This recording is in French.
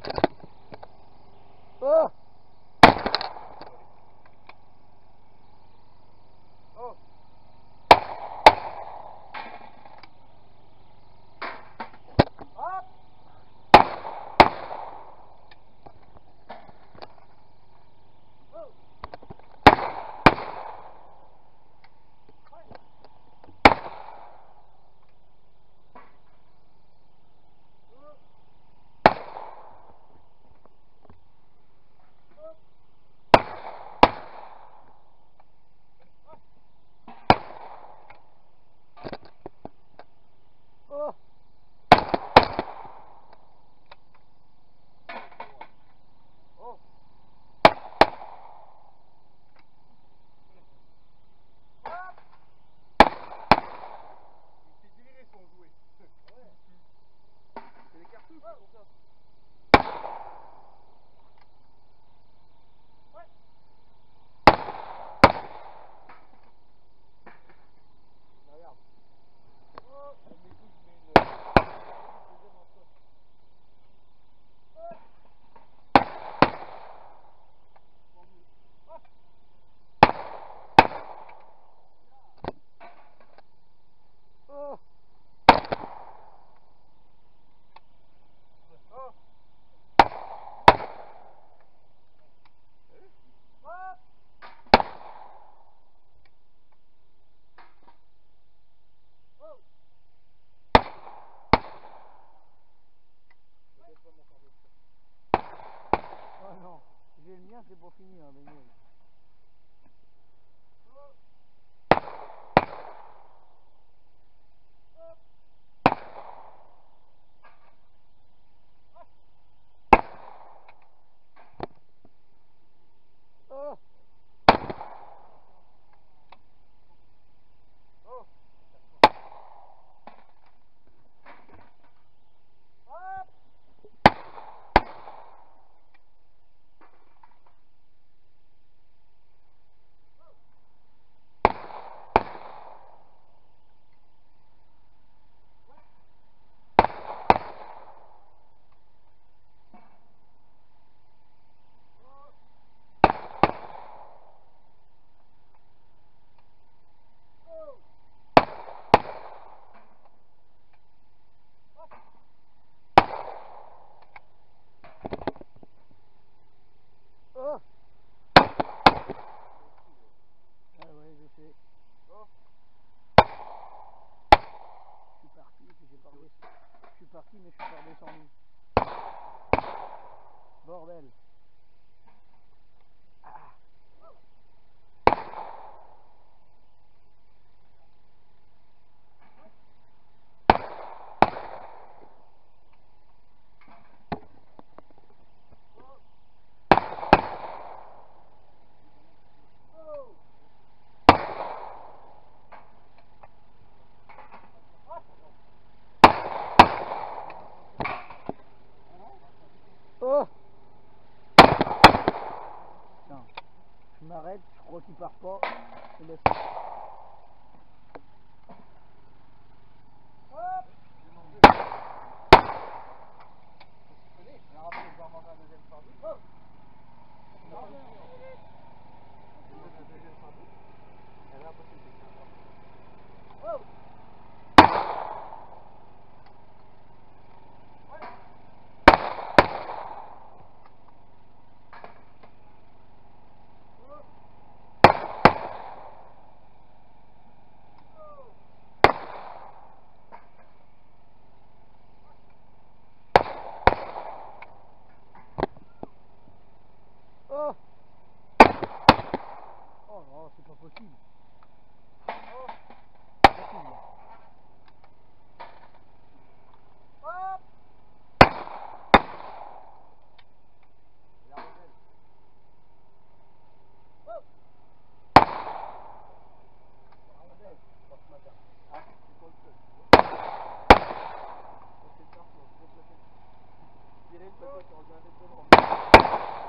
Oh! Oh! Hop! Oh! Oh! Oh! Hop! Il s'est viré son jouet. Ouais. C'est les cartouches, c'est pour ça. Ouais. Là, regarde. Oh! Je mets tout, je mets une deuxième en poche. Ouais. Oh! Oh! Hop! Oh! Peut-être pas mon corps de ça. Oh non, j'ai le mien, c'est pour finir, mais mieux. Oh! Oh! Oh! Hop! Oh! Ah ouais, je sais. Oh! Je suis parti, puis j'ai pas redescendu. Je suis parti, mais je suis pas redescendu. Bordel. Ah. Oh! Tiens, je m'arrête, je crois qu'il part pas. Je laisse. Hop! Alors après, je vais en manger un deuxième sandwich. Oh! On a pas le temps. Je vais un deuxième sandwich. Et là, après, c'est le deuxième. Oh! Oh! Oh non, c'est pas possible. Oh! Possible. Hop! La rondelle. Oh! La rondelle. Pas ce matin. Ah, c'est pas le seul. C'est le parcours, je vais te le faire. Tirer une fois que tu reviens avec le